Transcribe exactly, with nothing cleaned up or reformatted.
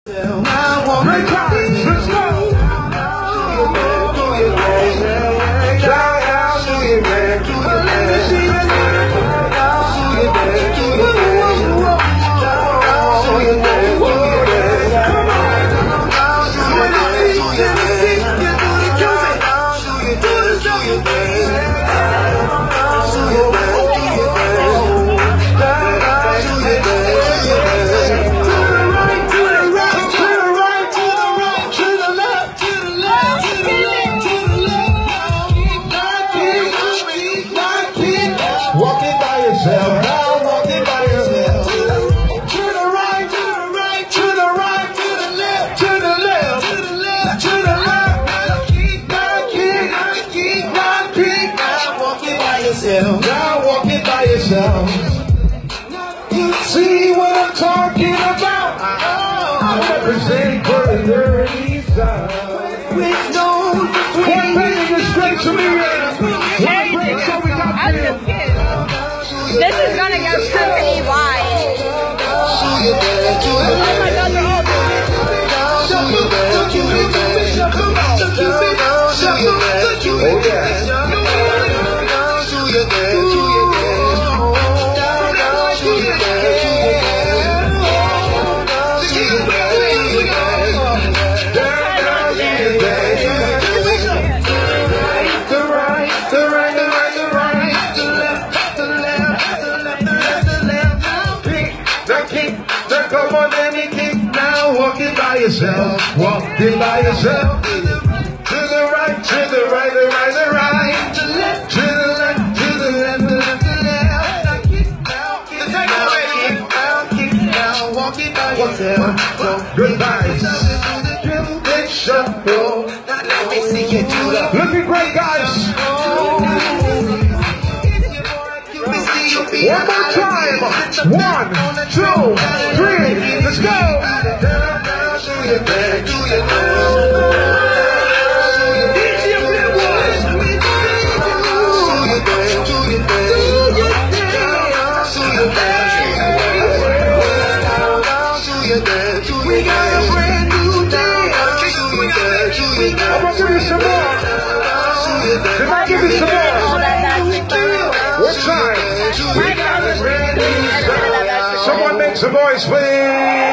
Great times, let's go! Walking by yourself, now walking by yourself. To the right, to the right, to the right, to the left, to the left, to the left, to the left. Now keep, now keep, now keep, now keep. Now walking by yourself, now walking by yourself. You see what I'm talking about? I represent further east side. Which knows between the straight to me. This is gonna get pretty wide. Oh my God, they're all oh yeah. Come on, let me kick now. Walking by yourself, walking by yourself. To the right, to the right, the right, the right. To the left, to the left, to the left, the left, the left. Now kick now, kick now, kick now, walking by yourself. Goodbye. Big shuffle. Let me see you do that. Looking great, guys. One more time. One, two, three. Let's go. We got a brand new day. I'm gonna give you some more. Can I give you some more? What time? Someone make some noise, please.